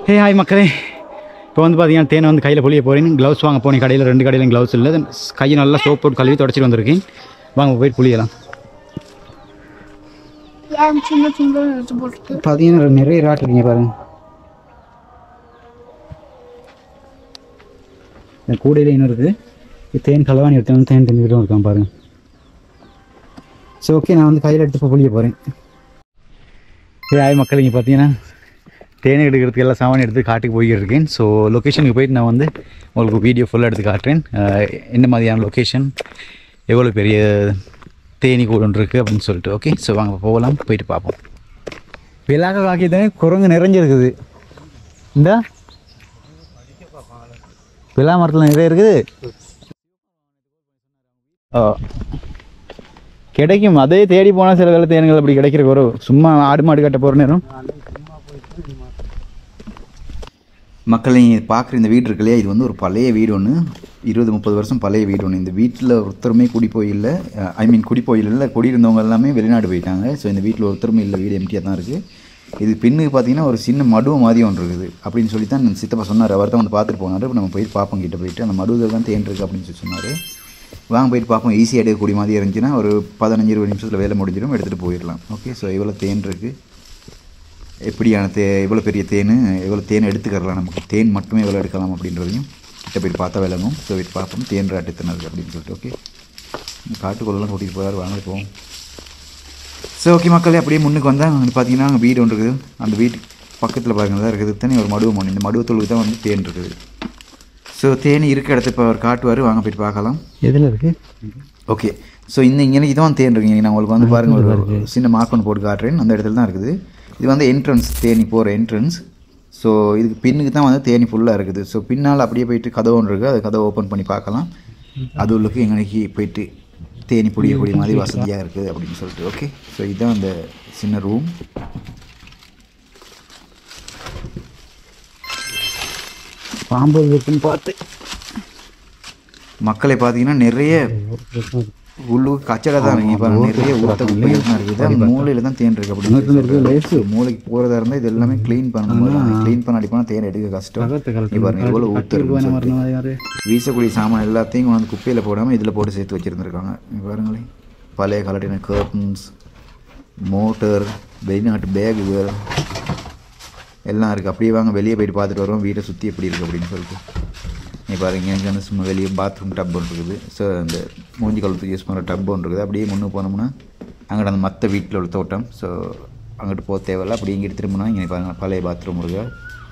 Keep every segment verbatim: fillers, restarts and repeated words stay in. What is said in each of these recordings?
Hey hi மக்களே, இப்போ வந்து பார்த்தீங்கன்னா தேனை வந்து கையில் பொழிய போகிறேன். க்ளவுஸ் வாங்க போனேன் கடையில், ரெண்டு கடையிலும் க்ளவுஸ் இல்லை. கையை நல்லா சோப் போட்டு கழுவி தொடச்சிட்டு வந்திருக்கேன். வாங்க போய் புளியலாம். பார்த்தீங்கன்னா நிறைய ராட் இருக்கீங்க பாருங்க. என் கூடையில் இன்னும் இருக்குது. தேன் கலவாணி எடுத்து தேன் தண்ணிக்கிட்டும் இருக்கான் பாருங்க. சரி ஓகே, நான் வந்து கையில் எடுத்து இப்போ புளிய போகிறேன். ஹே ஹாய் மக்கள், இங்கே பார்த்தீங்கன்னா தேனை எடுக்கிறதுக்கு எல்லாம் சாமான் எடுத்து காட்டுக்கு போய்கிட்டு இருக்கேன். ஸோ லொக்கேஷனுக்கு போயிட்டு நான் வந்து உங்களுக்கு வீடியோ ஃபுல்லாக எடுத்து காட்டுறேன். என்ன மாதிரியான லொக்கேஷன், எவ்வளோ பெரிய தேனி கூடம் இருக்குது அப்படின்னு சொல்லிட்டு. ஓகே, ஸோ வாங்க போகலாம், போயிட்டு பார்ப்போம். விழாக்க காக்கி தானே குரங்கு நிறைஞ்சிருக்குது. இந்த விழா மரத்தில் நிறைய இருக்குது. ஓ, கிடைக்கும். அதே தேடி போனால் சில வேலை தேனுங்கள் அப்படி கிடைக்கிற குறவு. சும்மா ஆடு மாடு கட்ட போகிற நேரம் மக்களை பார்க்குற இந்த வீடு இருக்கு இல்லையா, இது வந்து ஒரு பழைய வீடு ஒன்று, இருபது முப்பது வருஷம் பழைய வீடு ஒன்று. இந்த வீட்டில் ஒருத்தருமே குடி போயில்லை, ஐ மீன் குடி போயில்லை, குடியிருந்தவங்க எல்லாமே வெளிநாடு போயிட்டாங்க. ஸோ இந்த வீட்டில் ஒருத்தருமே இல்லை, வீடு எம்டியாக தான் இருக்குது. இது பின்னுக்கு பார்த்தீங்கன்னா ஒரு சின்ன மடுவு மாதிரி ஒன்று இருக்குது அப்படின்னு சொல்லி தான் சித்தப்பா சொன்னார். அவர் தான் வந்து பார்த்துட்டு போனார். இப்போ நம்ம போயிட்டு பார்ப்போம், கிட்ட போயிட்டு அந்த மடுவில் தான் தேன் இருக்குது அப்படின்னு சொல்லி சொன்னார். வாங்க போயிட்டு பார்ப்போம். ஈஸியாக எடுக்கக்கூடிய மாதிரி இருந்துச்சுன்னா ஒரு பதினஞ்சு இருபது நிமிஷத்தில் வேலை முடிஞ்சிடும், எடுத்துகிட்டு போயிடலாம். ஓகே, ஸோ இவ்வளோ தேன் இருக்குது. எப்படியான தே எவ்வளோ பெரிய தேன், எவ்வளோ தேன் எடுத்துக்கலாம், நமக்கு தேன் மட்டுமே எவ்வளோ எடுக்கலாம் அப்படின்றதையும் கிட்ட போய்ட்டு பார்த்தா விளங்கும். ஸோ போய்ட்டு பார்ப்போம் தேன் ராட்டு எத்தனை இருக்குது அப்படின்னு சொல்லிட்டு. ஓகே, காட்டுக்குள்ளெல்லாம் கூட்டிகிட்டு போகிறார், வாங்க போவோம். ஸோ ஓகே மக்களே, அப்படியே முன்னுக்கு வந்தால் அங்கே பார்த்தீங்கன்னா அங்கே வீடு ஒன்று இருக்குது. அந்த வீட்டுக்கு பக்கத்தில் பாருங்கள் தான் இருக்குது தனி ஒரு மடுவம் ஒன்று. இந்த மடுவத்தொழுக்கு தான் வந்து தேன் இருக்குது. ஸோ தேனி இருக்க இடத்த இப்போ அவர் காட்டுவார், வாங்க போய்ட்டு பார்க்கலாம். எதில் இருக்குது? ஓகே, ஸோ இந்த இங்கே இதுதான் தேன் இருக்குங்க. நான் உங்களுக்கு வந்து பாருங்கள் ஒரு சின்ன மார்க் ஒன்று போட்டு காட்டுறேன். அந்த இடத்துல தான் இருக்குது. இது வந்து என்ட்ரன்ஸ், தேனி போகிற என்ட்ரன்ஸ். ஸோ இதுக்கு பின்னுக்கு தான் வந்து தேனி ஃபுல்லாக இருக்குது. ஸோ பின்னால் அப்படியே போயிட்டு கதவு ஒன்று இருக்குது, அது கதவை ஓப்பன் பண்ணி பார்க்கலாம். அது உள்ளுக்கு எங்களுக்கு போயிட்டு தேனி பிடிக்கக்கூடிய மாதிரி வசதியாக இருக்குது அப்படின்னு சொல்லிட்டு. ஓகே, ஸோ இதுதான் அந்த சின்ன ரூம். பாம்பு இருக்குன்னு பார்த்து மக்களை பார்த்தீங்கன்னா நிறைய உள்ளுக்கு கச்சடை தான் இருக்குது. இப்போ நிறைய ஊற்ற குப்பைகள் தான் இருக்குது. மூளையில் தான் தேன் இருக்குது அப்படின்னு. மூளைக்கு போகிறதா இருந்தால் இது எல்லாமே க்ளீன் பண்ணணும். க்ளீன் பண்ணாடி போனால் தேன் எடுக்க கஷ்டம். இப்போ எவ்வளோ ஊற்று வீசக்கூடிய சாமான் எல்லாத்தையும் வந்து குப்பையில் போடாமல் இதில் போட்டு சேர்த்து வச்சுருந்துருக்காங்க. பாருங்களேன், பழைய கலட்டின கர்டன்ஸ், மோட்டர், வெளிநாட்டு பேகுகள் எல்லாம் இருக்குது. அப்படியே வாங்க வெளியே போயிட்டு பார்த்துட்டு வருவோம் வீட்டை சுற்றி எப்படி இருக்குது அப்படின்னு சொல்லிட்டு. நீ பாருங்க, எனக்கு வந்து சும்மா வெளியே பாத்ரூம் டப் ஒன்று இருக்குது. ஸோ அந்த மூஞ்சி கழுத்துக்கு யூஸ் பண்ணுற டப் ஒன்று இருக்குது. அப்படியே முன்னே போனோம்னா அங்கிட்ட அந்த மற்ற வீட்டில் உள்ள தோட்டம். ஸோ அங்கிட்டு போக தேவையில்ல. அப்படி இங்கிட்டு திரும்பினா இங்கே பாருங்கள் பழைய பாத்ரூம் இருக்குது.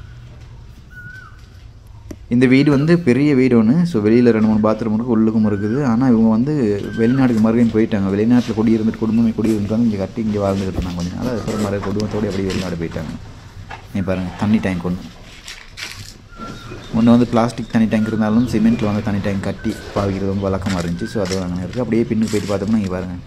இந்த வீடு வந்து பெரிய வீடு ஒன்று. ஸோ வெளியில் ரெண்டு மூணு பாத்ரூம் இருக்குது, உள்ளுக்கும் இருக்குது. ஆனால் இவங்க வந்து வெளிநாட்டுக்கு மறுபடியும் போயிட்டாங்க. வெளிநாட்டில் குடி இருந்துட்டு குடும்பமே குடி இருந்துட்டாங்க, இங்கே கட்டி இங்கே வாழ்ந்துக்கிட்டு இருந்தாங்க கொஞ்சம் நாள். அதுக்கப்புறம் மறு குடும்பத்தோடு அப்படியே வெளிநாடு போயிட்டாங்க. நீ பாருங்கள், தண்ணி டேங்க் ஒன்று ஒன்று வந்து பிளாஸ்டிக் தண்ணி டேங்க் இருந்தாலும் சிமெண்ட்டில் வந்து தண்ணி டேங்க் கட்டி பாவிக்கிறது ரொம்ப வழக்கமாக இருந்துச்சு. ஸோ அது அங்கே இருக்குது. அப்படியே பின்னுக்கு போயிட்டு பார்த்தோம்னா இங்கே பாருங்கள்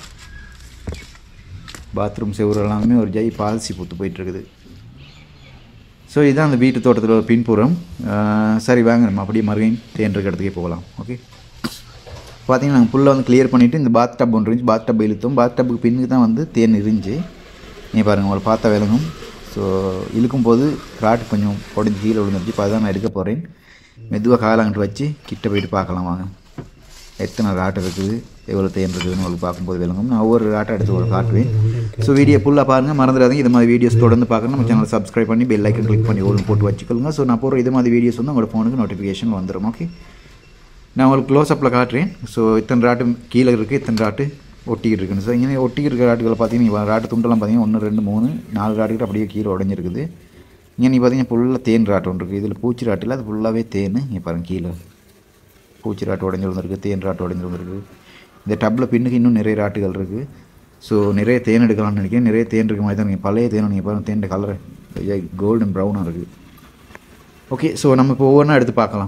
பாத்ரூம் செவ்வறு எல்லாமே ஒரு ஜை பால்சி பூத்து போயிட்டுருக்குது. ஸோ இதுதான் அந்த வீட்டு தோட்டத்தில் ஒரு பின்புறம். சரி வாங்க நம்ம அப்படியே மறுபடியும் தேன் இருக்க இடத்துக்கே போகலாம். ஓகே, பார்த்தீங்கன்னா நாங்கள் ஃபுல்லாக வந்து கிளியர் பண்ணிவிட்டு இந்த பாத் டப் ஒன்று இருந்துச்சு, பாத் டப் இழுத்தோம். பாத் டப்புக்கு பின்னுக்கு தான் வந்து தேன் இருந்துச்சு. நீங்கள் பாருங்கள், உங்களை பார்த்தா விளங்கும். ஸோ இழுக்கும் போது ராட்டு கொஞ்சம் உடஞ்சி கீழே விழுந்துருச்சு. இப்போ அதுதான் நான் எடுக்க போகிறேன். மெதுவாக காலாங்கிட்டு வச்சு கிட்ட போயிட்டு பார்க்கலாம் வாங்க, எத்தனை ராட்டு இருக்குது, எவ்வளோ தேன் இருக்குதுன்னு உங்களுக்கு பார்க்கும்போது விளங்கும். நான் ஒவ்வொரு ராட்டை எடுத்து ஒரு காட்டுவேன். ஸோ வீடியோ ஃபுல்லாக பாருங்கள், மறந்துடாதீங்க. இது மாதிரி வீடியோஸ் தொடர்ந்து பார்க்கணும். நம்ம சேனலை சப்ஸ்கிரைப் பண்ணி பெல் ஐக்கன் கிளிக் பண்ணி ஓடும் போட்டு வச்சுக்கோங்க. ஸோ நான் போகிற இது மாதிரி வீடியோஸ் வந்து உங்களோட ஃபோனுக்கு நோட்டிஃபிகேஷன் வந்துடும். ஓகே, நான் உங்களுக்கு க்ளோஸ்அப்பில் காட்டுறேன். ஸோ இத்தனை ராட்டு கீழே இருக்குது, இத்தனை ராட்டு ஒட்டிக்கிட்டு இருக்குன்னு. ஸோ இங்கே ஒட்டிக்கிட்டு இருக்கிற ராட்டுகளை பார்த்தீங்கன்னா ராட்டு துண்டெல்லாம் பார்த்தீங்கன்னா ஒன்று ரெண்டு மூணு நாலு ராட்டுக்கிட்ட அப்படியே கீழே உடஞ்சிருக்குது. இங்கே நீ பார்த்தீங்கன்னா ஃபுல்லாக தேன் ராட்டு ஒன்று இருக்குது. இதில் பூச்சி ராட்டு இல்லை, அது ஃபுல்லாகவே தேன். இங்கே பாருங்கள், கீழே பூச்சி ராட்டு உடஞ்சி வந்துருக்கு, தேன் ராட்டு உடஞ்சி வந்துருக்கு. இந்த டப்பில் பின்னுக்கு இன்னும் நிறைய ராட்டுகள் இருக்குது. ஸோ நிறைய தேன் எடுக்கலாம்னு நினைக்கிறேன். நிறைய தேன் இருக்க மாதிரி தான். நீங்கள் பழைய தேன் நீங்கள் பாருங்கள், தேன் கலரு கோல்டன் ப்ரௌனாக இருக்குது. ஓகே, ஸோ நம்ம இப்போ ஒவ்வொன்றா எடுத்து பார்க்கலாம்.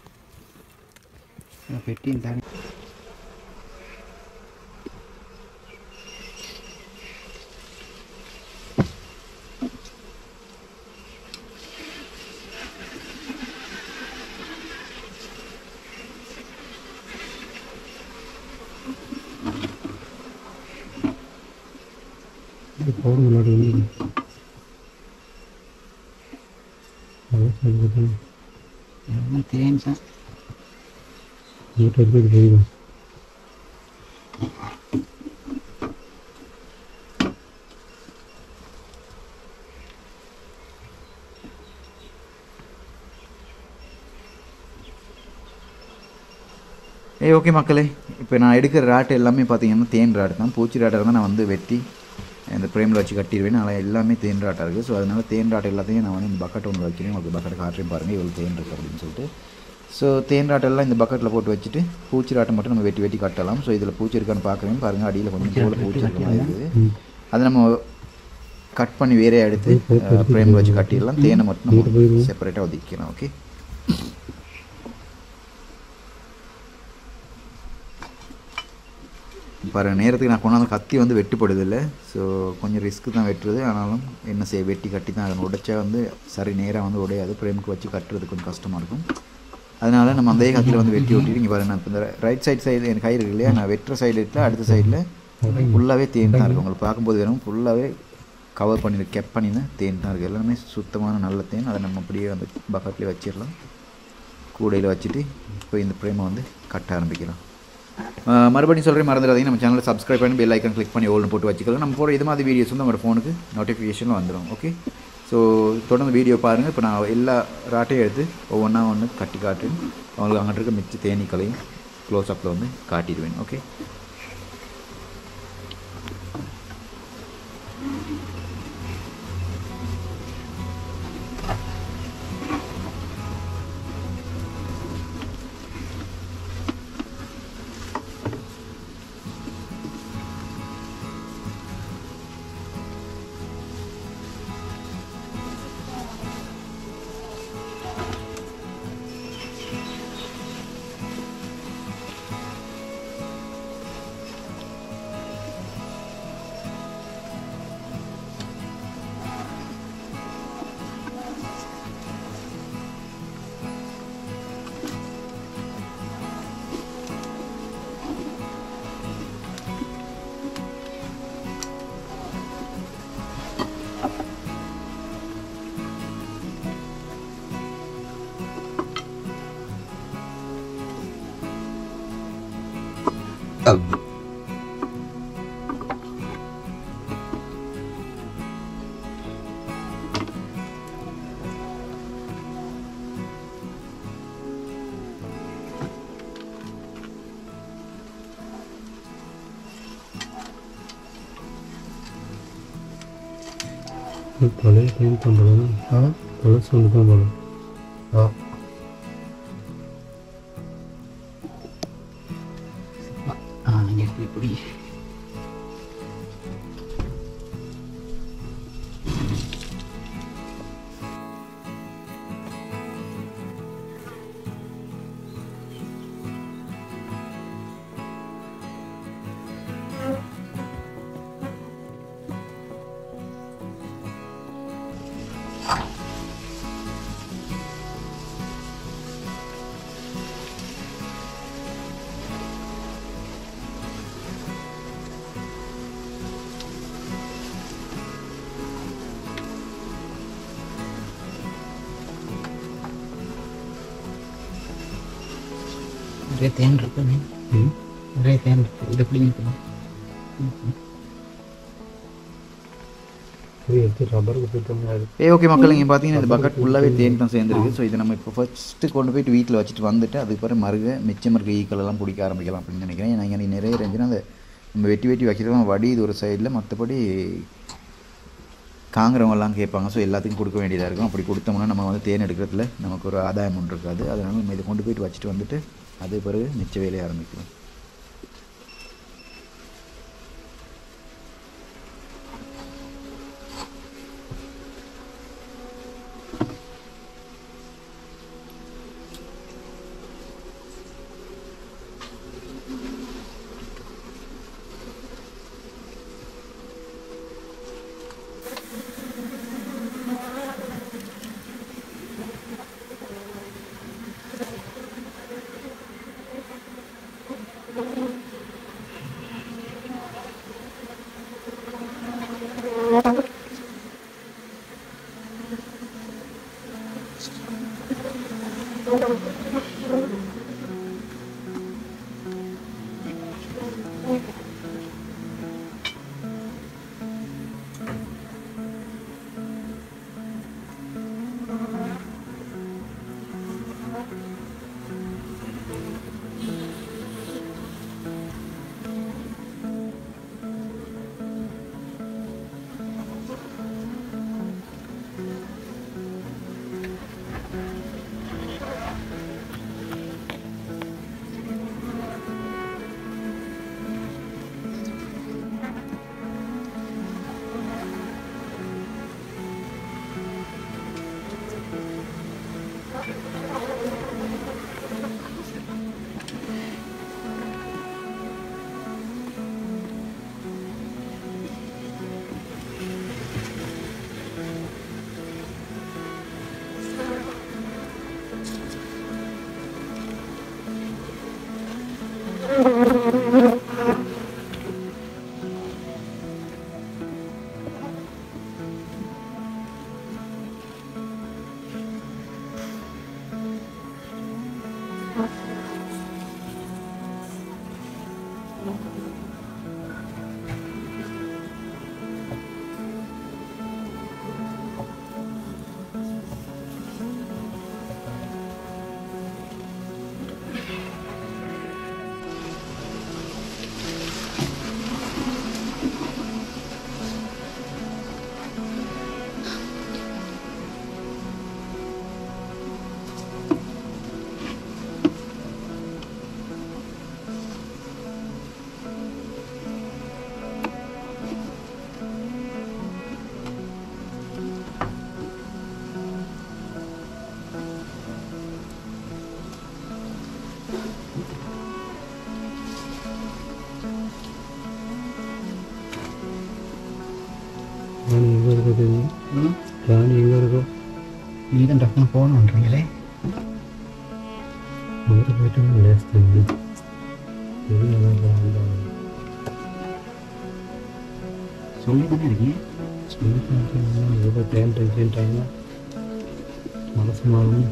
பெட்டியும் தானே போடுங்களோட என்ன தேன் சார் ஏய் ஓகே மக்களே, இப்போ நான் எடுக்கிற ராட்டு எல்லாமே பார்த்தீங்கன்னா தேன் ராட்டு தான். பூச்சி ராட்டை தான் நான் வந்து வெட்டி இந்த ஃப்ரேமில் வச்சு கட்டிடுவேன். அதனால் எல்லாமே தேன் ராட்டாக இருக்குது. ஸோ அதனால் தேன் ராட்டு எல்லாத்தையும் நான் வந்து இந்த பக்கெட் ஒன்று வைக்கிறேன். உங்களுக்கு பக்கெட் காட்டுறேன் பாருங்கள் இவ்வளோ தேன் இருக்குது அப்படின்னு சொல்லிட்டு. ஸோ தேன் ராட்டெல்லாம் இந்த பக்கெட்டில் போட்டு வச்சுட்டு பூச்சி ராட்டை மட்டும் நம்ம வெட்டி வெட்டி கட்டலாம். ஸோ இதில் பூச்சி இருக்கான்னு பார்க்குறேன் பாருங்கள். அடியில் கொஞ்சம் போல பூச்சி இருக்க மாதிரி இருக்குது. அதை நம்ம கட் பண்ணி வேறே எடுத்து ஃப்ரேமில் வச்சு கட்டிடலாம். தேனை மட்டும் நம்ம செப்பரேட்டாக ஒதுக்கிக்கலாம். ஓகே, பாரு நேரத்துக்கு நான் கொண்டாந்து கத்தி வந்து வெட்டுப்படுது இல்லை. ஸோ கொஞ்சம் ரிஸ்க்கு தான் வெட்டுறது. ஆனாலும் என்ன செய்ய, வெட்டி கட்டி தான் அதை உடைச்சா வந்து சரி நேராக வந்து உடையாது. ஃப்ரேமுக்கு வச்சு கட்டுறது கொஞ்சம் கஷ்டமாக இருக்கும். அதனால் நம்ம அந்த கத்தியில் வந்து வெட்டி ஒட்டிட்டு இங்கே பாருங்கள். இப்போ இந்த ரைட் சைடு சைடு எனக்கு கை இருக்கு இல்லையா, நான் வெட்டுற சைடு எடுத்து அடுத்த சைடில் ஃபுல்லாகவே தேன் தான் இருக்குது. உங்களுக்கு பார்க்கும்போது வேணும் ஃபுல்லாகவே கவர் பண்ணி கெப் பண்ணி தான் தேன் தான் இருக்குது. எல்லாமே சுத்தமான நல்ல தேன். அதை நம்ம அப்படியே வந்து பக்கெட்லேயே வச்சிடலாம். கூடையில் வச்சுட்டு இப்போ இந்த ஃப்ரேமை வந்து கட்ட ஆரம்பிக்கலாம். மறுபடியும் சொல்கிறேன், மறந்துடாதீங்க நம்ம சேனலை சப்ஸ்கிரைப் பண்ணி பெல் ஐக்கன் கிளிக் பண்ணி ஓல்னு போட்டு வச்சுக்கலாம். நம்ம போகிற இது மாதிரி வீடியோஸ் வந்து உங்களோட ஃபோனுக்கு நோட்டிஃபிகேஷனில் வந்துடும். ஓகே, ஸோ தொடர்ந்து வீடியோ பாருங்கள். இப்போ நான் எல்லா ராட்டையும் எடுத்து ஒவ்வொன்றா ஒன்று கட்டி காட்டுறேன். அவங்களுக்கு அங்கிட்டு இருக்க மிச்ச தேனீக்களையும் க்ளோஸ் அப்பில் வந்து காட்டிடுவேன். ஓகே, தொலை க்ளீன் பண்ணுறது ஆ தொலை சொல்லி தான் போகணும். ஆ ஆ நீங்கள் எப்படி இப்படி நிறைய தேன் இருக்கு. நிறைய தேன் இருக்கு. இதை பிடிக்கலாம். எடுத்து ரப்பருக்கு போயிட்டு ஏ ஓகே மக்கள், இங்கே பார்த்தீங்கன்னா இந்த பக்கெட் ஃபுல்லாகவே தேன் தான் சேர்ந்துருக்கு. ஸோ இதை நம்ம இப்போ ஃபஸ்ட்டு கொண்டு போயிட்டு வீட்டில் வச்சுட்டு வந்துட்டு அதுக்கப்புறம் மருக மிச்சம் இருக்க ஈக்களெல்லாம் பிடிக்க ஆரம்பிக்கலாம் அப்படின்னு நினைக்கிறேன். ஏன்னா இங்கே நிறைய இருந்துச்சுன்னா அதை நம்ம வெட்டி வெட்டி வைக்கிறதுலாம் வடிது ஒரு சைடில், மற்றபடி காங்கிறவங்கெல்லாம் கேட்பாங்க. ஸோ எல்லாத்துக்கும் கொடுக்க வேண்டியதாக இருக்கும். அப்படி கொடுத்தோம்னா நம்ம வந்து தேன் எடுக்கிறதுல நமக்கு ஒரு ஆதாயம் ஒன்று இருக்காது. அதனால் நம்ம இதை கொண்டு போயிட்டு வச்சுட்டு வந்துட்டு அது பிறகு மிச்ச வேலையை ஆரம்பிக்கலாம். ராணி எங்கே இருக்கோ தெரியும். ம் ராணி எங்கே இருக்கோ நீ தான் டக்குன்னு ஃபோன் பண்ணுறீங்களே. அங்கே போயிட்டு லேஸ் தெரியும். சொல்லி தானே இருக்கீங்க. எவ்வளோ டைம் டென்ஷன் டைம்னா மனசு மாறும்.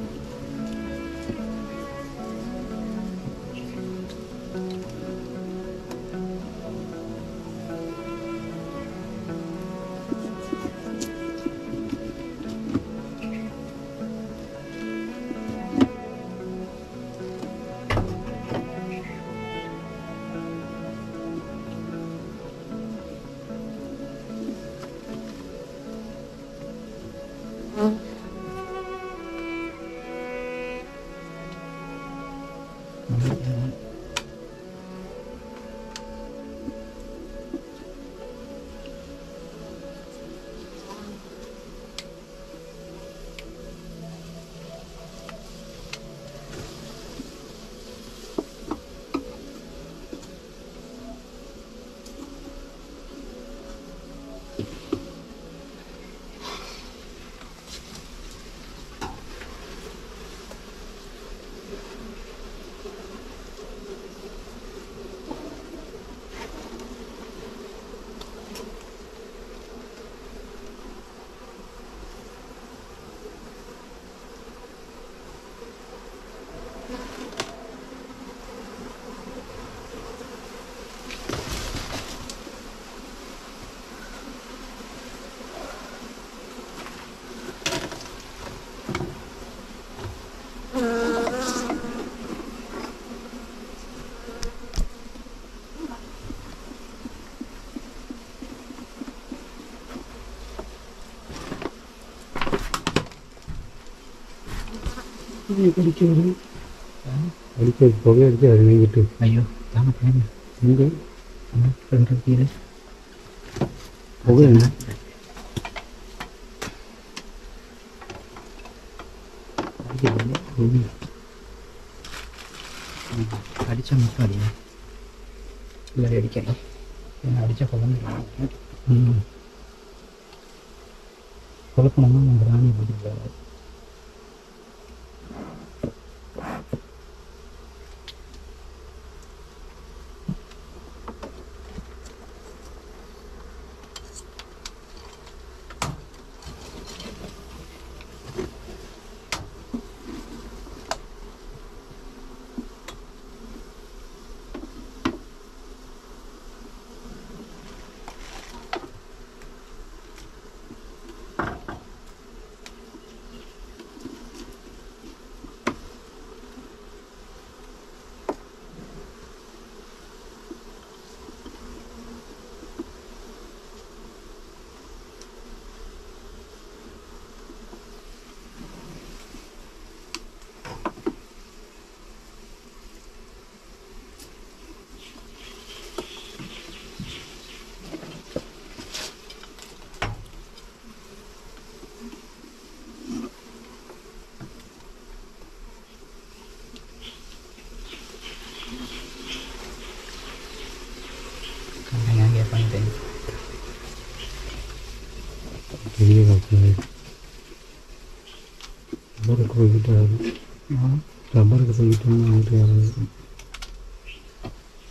அடிக்க வரும் அடிக்க புகை அடிச்சு அது நீங்கிட்டு. ஐயோ தாம டைம் இங்கே ரெண்டு கீரை புகை என்ன அடித்தா மட்டும் அடிங்க. இல்லை அடிக்கலாம். ஏன்னா அடித்தா குழந்தை ம் குழப்பணும்னா நம்ம ராணி போட்டு பண்ணிட்டேன். பெரிய காசு ரப்பருக்கு போய்கிட்டு ரப்பருக்கு போய்கிட்டோம்னா வந்துட்டு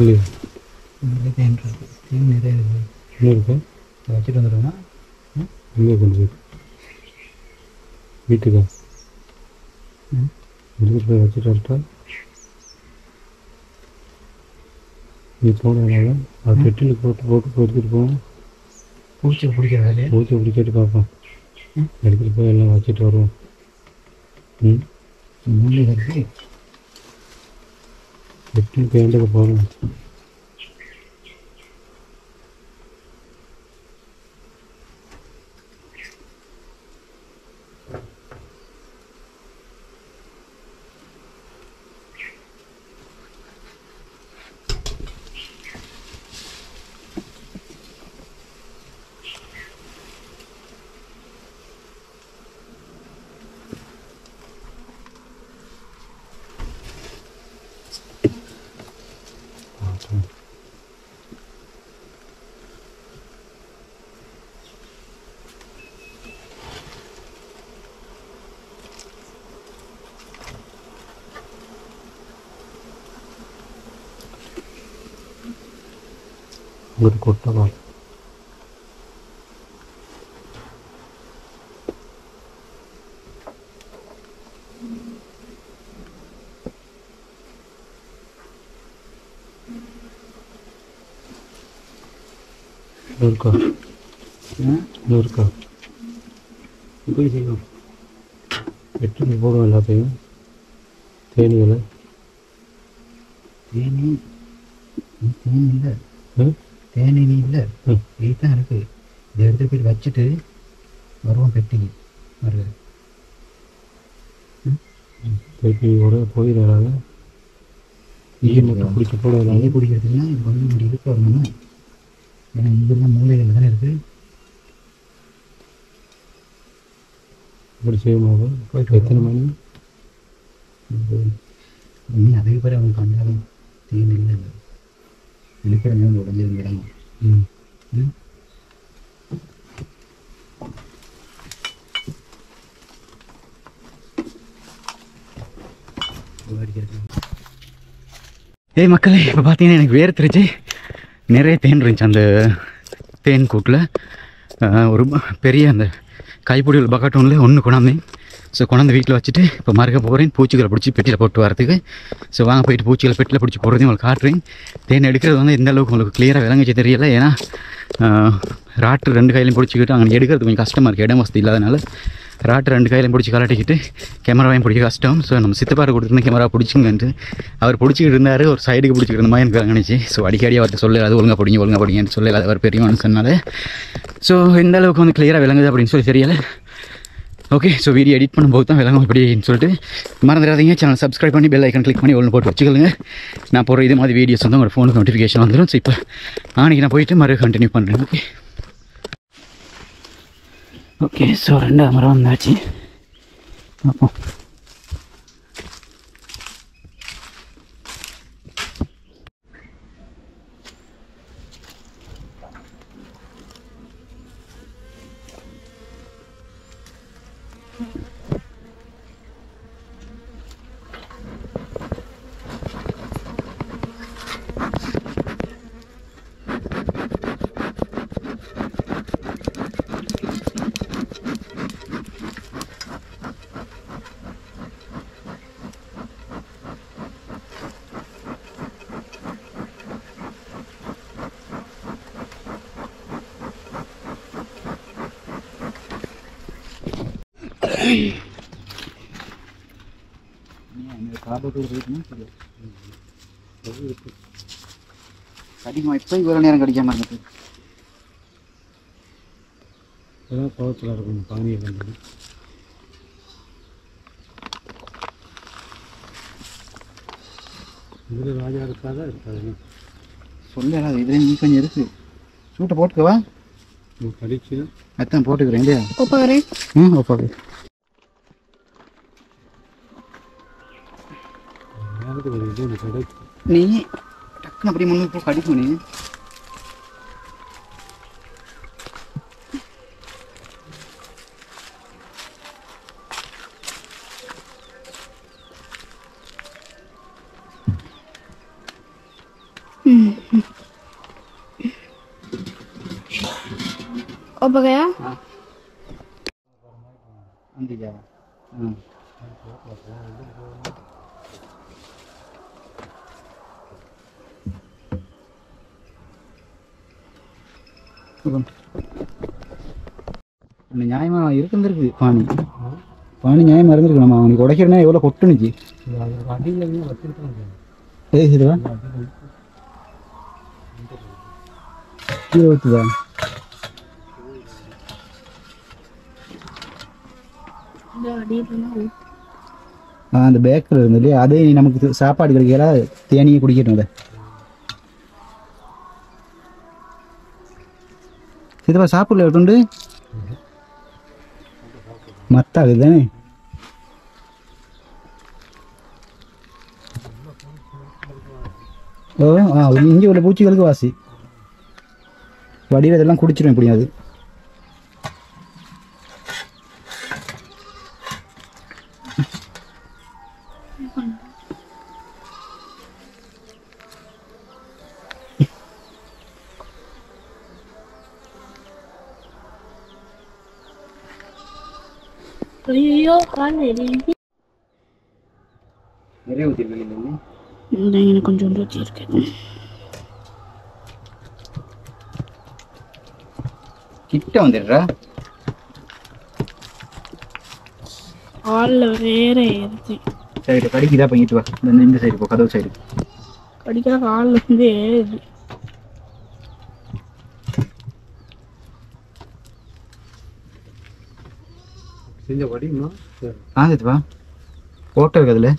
இல்லையா? நிறைய தேன் இருக்கு. தேன் நிறைய இருக்கு. இன்னும் இருக்கா? இதை வச்சுட்டு வந்துடுவோம்னா எங்கே கொண்டு போய் வீட்டுக்கா? ம் எடுத்துகிட்டு போய் வச்சுட்டு வரட்டா? நீ போனதுனால அது பெட்டியில் போட்டு போட்டு எடுத்துகிட்டு போவோம். பூச்சி பிடிக்கிற வேலையை பூச்சி பிடிச்சிட்டு பார்ப்போம். ம் எடுத்துகிட்டு போய் எல்லாம் வச்சுட்டு வருவோம். ம் முள்ளு இருக்கு. பெட்டியில் பேண்டுக்கு போகிறோம். ஒரு கொட்டவா இருக்கா? இருக்கா? போய் செய்வோம். எட்டு போடும் எல்லாத்தையும் தேனிகளை. தேனி தேனி இல்லை. ம் தேனி இல்லை. ம் இதுதான் இருக்கு. இதை எடுத்து போய் வச்சுட்டு வருவோம் பெட்டிக்கு. வருது பெட்டியோட போயிடறாங்க. ஈ மட்டும் பிடிக்க போட நெய் குடிக்கிறதுக்குன்னா இது வந்து இப்படி இருக்க வரணும்னா, ஏன்னா இதெல்லாம் மூலைகள் தானே இருக்குது. இப்படி செய்யும்போது போயிட்டு எத்தனை மணி? இனி அதுக்கு பிறகு அவங்க கண்டாலும் தேன் இல்லை. இருக்கிற நேரம் உடஞ்சிருந்துடாங்க. ம் ம் ஏய் மக்களே, இப்போ பார்த்தீங்கன்னா எனக்கு வேர்த்துருச்சு. நிறைய தேன் இருந்துச்சு அந்த தேன் கூட்டில். ஒரு பெரிய அந்த கைப்பிடி உள்ள பக்கெட்டோனில் ஒன்று கொண்டாந்தேன். ஸோ கொண்டாந்து வீட்டில் வச்சுட்டு இப்போ மறுக்க போகிறேன் பூச்சிகளை பிடிச்சி பெட்டியில் போட்டு வரதுக்கு. ஸோ வாங்க போயிட்டு பூச்சிகளை பெட்டியில் பிடிச்சி போடுறதையும் உங்களுக்கு காட்டுறேன். தேன் எடுக்கிறது வந்து எந்த அளவுக்கு உங்களுக்கு கிளியராக விளங்கிச்சு தெரியல. ஏன்னா ராட்டு ரெண்டு கையிலையும் பிடிச்சிக்கிட்டு அங்கே எடுக்கிறது கொஞ்சம் கஷ்டமாக இருக்குது, இடம் வசதி இல்லாதனால. ராட்டு ரெண்டு கையிலையும் பிடிச்சி கலாட்டிக்கிட்டு கேமராவையும் பிடிக்க கஷ்டம். ஸோ நம்ம சித்தப்பாரு கொடுத்துருந்த கேமரா பிடிச்சிங்கன்ட்டு அவர் பிடிச்சிக்கிட்டு இருந்தார். ஒரு சைடுக்கு பிடிச்சிக்கிட்டு இருந்த மாதிரி எனக்கு விளங்கிச்சு. ஸோ அடிக்கடி அவர்கிட்ட சொல்ல அது ஒழுங்காக பிடிங்க ஒழுங்காக பிடிங்கன்னு சொல்லல, அது அவர் பெரியவன்னு சொன்னாலே. ஸோ எந்த அளவுக்கு வந்து கிளியராக விளங்குது அப்படின்னு சொல்லி தெரியலை. ஓகே, ஸோ வீடியோ எடிட் பண்ணும்போது தான் விளங்கும் இப்படின்னு சொல்லிட்டு மறந்துடாதீங்க. சேனல் சப்ஸ்கிரைப் பண்ணி பெல் ஐக்கன் கிளிக் பண்ணி ஒன்று போட்டு வச்சுக்கோங்க. நான் போகிற இது மாதிரி வீடியோஸ் வந்து உங்களோட ஃபோனுக்கு நோட்டிஃபிகேஷன் வந்துடும். ஸோ இப்போ நாளைக்கு நான் போயிட்டு மறு கண்டினியூ பண்ணுறேன். ஓகே ஓகே ஸோ ரெண்டாவது மரம் வந்தாச்சு. பார்ப்போம். கடிமா இப்போ இவ்வளோ நேரம் கடிக்காம இருந்தது. ஏதாவது பழத்தில் இருக்கும் பானியை கண்டு. இதில் ராஜா இருக்காதா இருக்காது சொல்லலாம். இதுலேயும் நீ கொஞ்சம் இருக்கு. சூட்டை போட்டுக்கவா? கடிச்சு அதான் போட்டுக்கிறேன் இல்லையா? ஒப்பாரு ம் ஒப்பாரு. நீ டக்குன்னு அப்படி முன்னுக்கு போய் கடிக்கும். நீ ம் Apa kaya? Nanti ya. Hmm. நியாயமா இருந்திருக்கு பானி பானி நியாயமா இருந்திருக்கு நம்ம அவனுக்கு உடைக்கிறனா எவ்வளோ கொட்டுனுச்சு ஏய் இதுவா கீழே ஊற்றுதா அந்த பேக்கில் இருந்தது அதே நமக்கு சாப்பாடு கிடைக்கல தேனியை குடிக்கட்டும் அதை இதுவா சாப்பிடல எடுத்துண்டு மத்தாது தானே ஓ ஆ இங்கே உள்ள பூச்சிகளுக்கு வாசி வடிவில் இதெல்லாம் குடிச்சிடும் எப்படியாது ஐயோ கால் எரியுது. நிறைய ஊற்றிருக்கீங்க இந்த எனக்கு கொஞ்சம் ஊற்றிருக்கேன். கிட்ட வந்துடுறா காலில் வேற ஏறுது. சரி கடிக்குதா பண்ணிட்டு வா இந்த இந்த சைடு போ கதவு சைடு கடிக்கா காலில் இருந்து ஏறுது. செஞ்ச படிமா ஆ இதுவா போட்டோ இருக்கு அதில்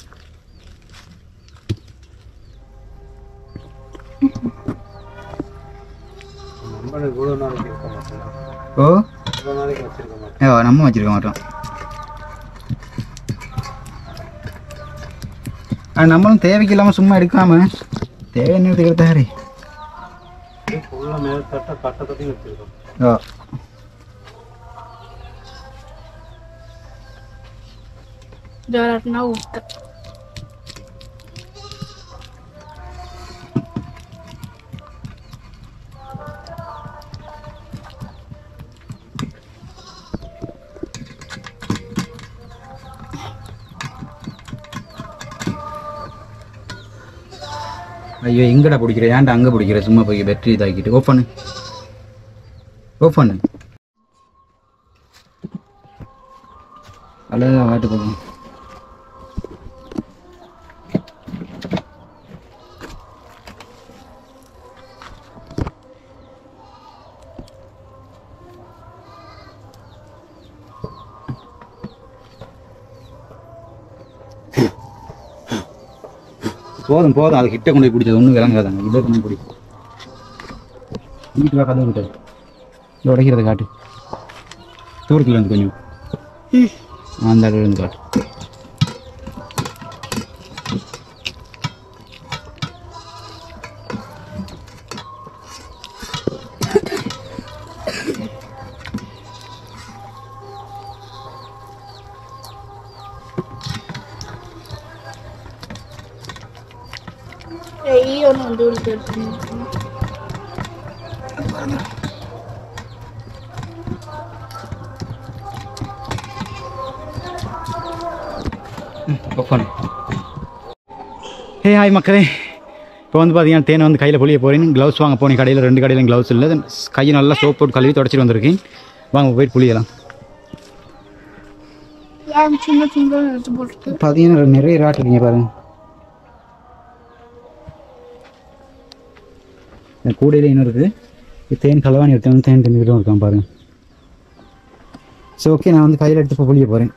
நம்மள இவ்வளோ நாளைக்கு இருக்க மாட்டோம் ஓ இவ்வளோ நாளைக்கு வச்சிருக்க மாட்டோம் ஏ நம்ம வச்சிருக்க மாட்டோம் ஆ நம்மளும் தேவைக்கு இல்லாமல் சும்மா எடுக்காம தேவை நேரத்துக்கு எடுத்தாரு ஃபுல்லாக மேலே தட்ட கட்டை தட்டி வச்சிருக்கோம் ஓ ஜாரட்னா விட்ட ஐயோ எங்கடா பிடிக்கிற ஏன்டா அங்கே பிடிக்கிற சும்மா போய் பேட்டரி இதாக்கிட்டு ஓப் பண்ணு ஓப் பண்ணு அழகா வாட்டு போகணும் போதும் போதும் அது கிட்ட கொண்டு போய் பிடிச்சது ஒன்றும் விளங்காதாங்க இதை கொண்டு பிடி வீட்டு வா கதவு விட்டது இது உடைக்கிறத காட்டு தூரத்தில் இருந்து கொஞ்சம் அந்த இடத்துல இருந்து காட்டு ஐயோ நான் வந்து விட்டு ஹே ஹாய் மக்களே இப்போ வந்து பார்த்தீங்கன்னா தேனை வந்து கையில் பொழிய போகிறேன் க்ளவுஸ் வாங்க போனேன் கடையில் ரெண்டு கடையிலும் க்ளவுஸ் இல்லை கையை நல்லா சோப் போட்டு கழுவி தொடச்சிட்டு வந்திருக்கேன் வாங்க போயிட்டு புளியலாம் சின்ன சின்ன எடுத்து போட்டு பார்த்தீங்கன்னா நிறைய ராட் இருக்கீங்க பாருங்க இந்த கூடையில் இன்னும் இருக்குது தேன் கலவாணி எடுத்து தேன் தின்னுக்கிட்டும் இருக்கான் பாருங்க சரி ஓகே நான் வந்து கையில் எடுத்து இப்போ புளிய போகிறேன்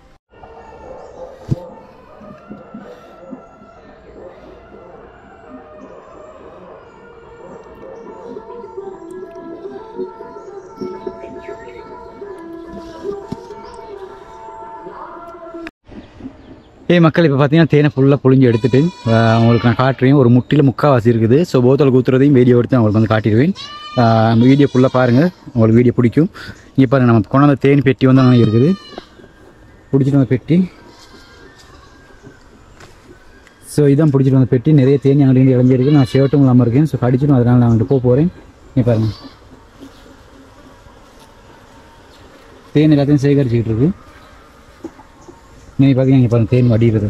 ஏ மக்கள் இப்போ பார்த்தீங்கன்னா தேனை ஃபுல்லாக புழிஞ்சு எடுத்துட்டு உங்களுக்கு நான் காட்டுறேன் ஒரு முட்டியில் முக்கால்வாசி இருக்குது ஸோ போத்தல் ஊற்றுறதையும் வீடியோ எடுத்து உங்களுக்கு வந்து காட்டிடுவேன் வீடியோ ஃபுல்லாக பாருங்கள் உங்களுக்கு வீடியோ பிடிக்கும் இங்கே பாருங்கள் நம்ம கொண்டாந்த தேன் பெட்டி வந்து அங்கே இருக்குது பிடிச்சிட்டு வந்த பெட்டி ஸோ இதான் பிடிச்சிட்டு வந்த பெட்டி நிறைய தேனி அங்கிட்டு இறஞ்சிருக்கு நான் ஷர்ட்டும் இல்லாமல் இருக்கேன் ஸோ கடிச்சிடும் அதனால் நான் அங்கிட்டு போக போகிறேன் இங்கே பாருங்கள் தேன் எல்லாத்தையும் சேகரிச்சுக்கிட்டு இருக்கு. நீங்கள் பார்த்தீங்கன்னா இங்கே பாருங்கள் தேன் வடிகிறது.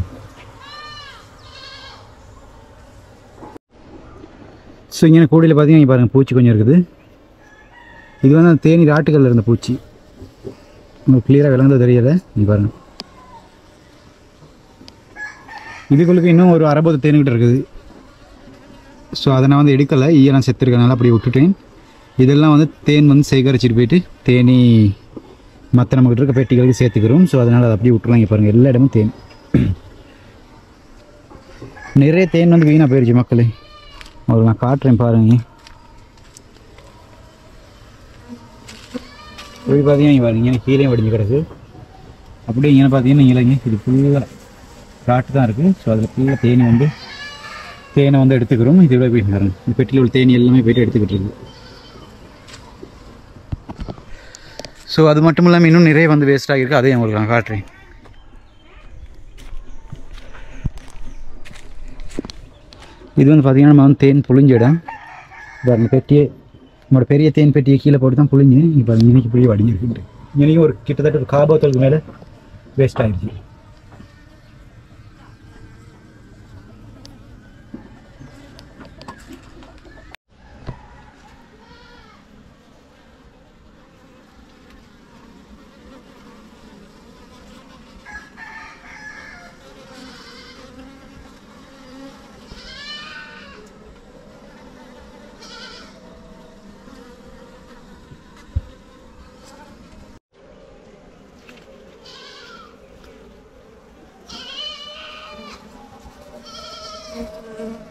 ஸோ இங்கே கூடையில் பார்த்தீங்கன்னா இங்கே பாருங்கள் பூச்சி கொஞ்சம் இருக்குது. இது வந்து அந்த தேனீர் ஆட்டுகளில் இருந்த பூச்சி. உங்களுக்கு கிளியராக விளங்குதோ தெரியலை. இங்கே பாருங்கள் இதுகளுக்கு இன்னும் ஒரு அறுபது தேன்கிட்ட இருக்குது. ஸோ அதை நான் வந்து எடுக்கலை, ஈயெல்லாம் செத்துருக்கனால அப்படி விட்டுட்டேன். இதெல்லாம் வந்து தேன் வந்து சேகரிச்சுட்டு போயிட்டு தேனி மற்ற நம்மகிட்ட இருக்க பெட்டிகளுக்கு சேர்த்துக்கிறோம். ஸோ அதனால் அதை அப்படியே விட்டுருவாங்க. பாருங்கள் எல்லா இடமும் தேன். நிறைய தேன் வந்து வீணாக போயிடுச்சு மக்களே. உங்களுக்கு நான் காட்டுறேன் பாருங்க. இப்படி பார்த்தீங்கன்னா இங்கே பாருங்க இங்கே கீழே வடிஞ்சு கிடக்கு. அப்படியே இங்கே பார்த்தீங்கன்னா இலைங்க இது ஃபுல்லாக காட்டு தான் இருக்குது. ஸோ அதில் ஃபுல்லாக தேனி வந்து தேனை வந்து எடுத்துக்கிறோம். இது எவ்வளோ போயிட்டு பாருங்க. இந்த பெட்டியில் உள்ள தேனி எல்லாமே போய்ட்டு எடுத்துக்கிட்டு இருக்கு. ஸோ அது மட்டும் இல்லாமல் இன்னும் நிறைய வந்து வேஸ்ட் ஆகிருக்கு. அதையும் உங்களுக்கு நான் காட்டுறேன். இது வந்து பார்த்திங்கன்னா நம்ம வந்து தேன் புழிஞ்ச இடம். பாருங்க பெட்டியை நம்மளோட பெரிய தேன் பெட்டியை கீழே போட்டு தான் புழிஞ்சு இப்போ இன்னைக்கு இப்படியே வடிஞ்சிருக்கு. இன்னைக்கு ஒரு கிட்டத்தட்ட ஒரு காபோத்தலுக்கு மேலே வேஸ்ட் ஆகிடுச்சு. Mm-hmm.